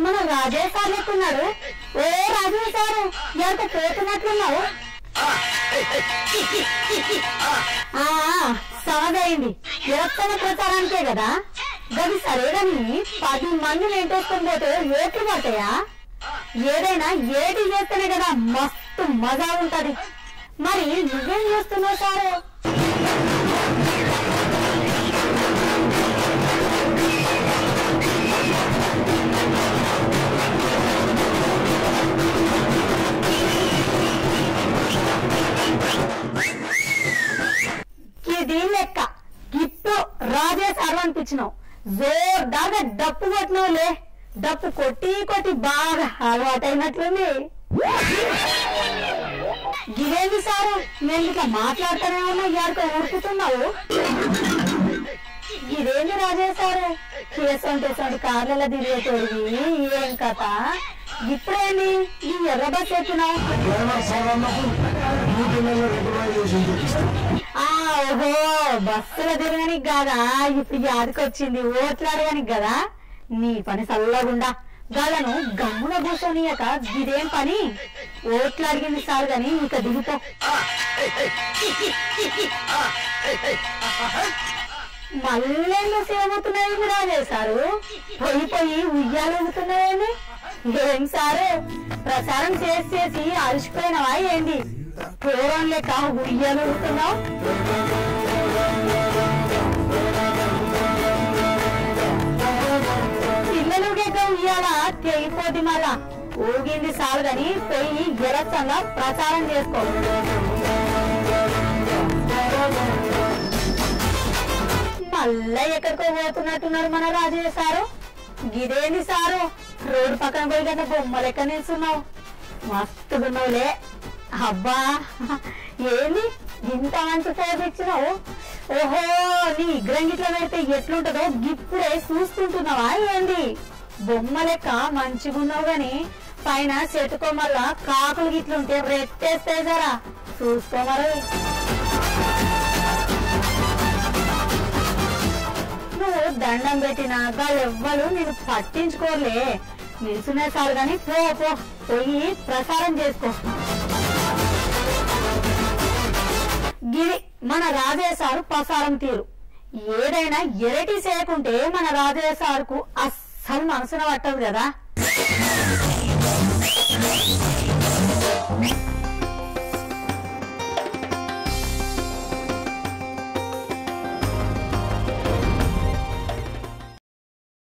మన రాజేష్ సార్ చెప్తున్నాడు. ఓ రాజేష్ సారు ఎంత పోతున్నట్లున్నావు. సమదైంది ఎలక్షన్ ప్రచారానికే కదా. గది సరేగాని 10 మంది వెంటేసుకొని పోతే ఓట్లు పడతాయా? ఏదైనా ఏటి చేస్తేనే కదా మస్తు మజా ఉంటది. మరి నువ్వేం చేస్తున్నావు సారు? ఇది లెక్క ఇప్పుడు రాజేష్ సార్ అనిపించినావు. జోర్దాగా డప్పు కొట్టినవులే. డప్పు కొట్టి కొట్టి బాగా అలవాటైనట్లుంది. గిదేంది సారు నేను ఇట్లా మాట్లాడుతూనే ఉన్నా, ఎవరికో ఉరుకుతున్నావు. ఇదేంది రాజేష్ సారు కేసంటే కార్లలో తిరిగేటోడివి ఏం కథ? ఇప్పుడేంది ఈ ఎర్ర బస్ ఎక్కినావు? ఓహో బస్సులో తిరగడానికి కాదా, ఇప్పుడు యాదికొచ్చింది ఓట్లాడడానికి కదా. నీ పని చల్లగుండా గాలను గమ్మున కూర్చొనియక ఇదేం పని? ఓట్లు అడిగింది సార్ గాని ఇక దిగిపో. మళ్ళీ సేమవుతున్నాయి రాజేశారు. పోయి పోయి ఉయ్యాలవుతున్నాయని ఏం సారు ప్రచారం చేసి అలసిపోయినవా ఏంది? పూర్వం లెక్క ఉయ్యాలవుతున్నావు. పిల్లలుగా ఉయ్యాలా తెగిపోద్ది. మళ్ళా ఊగింది సార్ గాని పోయి ఎలక్షన్గా ప్రచారం చేసుకో. మళ్ళా ఎక్కడికో పోతున్నట్టున్నారు మన రాజయ్య సారు. గిదేంది సారు రోడ్డు పక్కన పోయి కదా బొమ్మ లెక్క నిల్చున్నావు. మస్తుగున్నావులే. అబ్బా ఏంది ఇంత మంచి ఫోటో ఇచ్చినావు? ఓహో నీ విగ్రహం గిట్లా పెడితే ఎట్లుంటదో ఇప్పుడే చూసుకుంటున్నావా ఏంది? బొమ్మ లెక్క మంచిగున్నావు గాని పైన చెట్టుకో మళ్ళా కాకులు గిట్లుంటే రెట్టేస్తాయి జరా చూసుకోమరు. నువ్వు దండం పెట్టినా వాళ్ళెవ్వరు నేను పట్టించుకోలే. నిల్చునే సార్ గాని పోయి ప్రసారం చేసుకో. గిరి మన రాజయ్య సారు ప్రసారం తీరు. ఏదైనా ఎరటి చేయకుంటే మన రాజయ్య సార్కు అస్సలు మనసున పట్టదు కదా.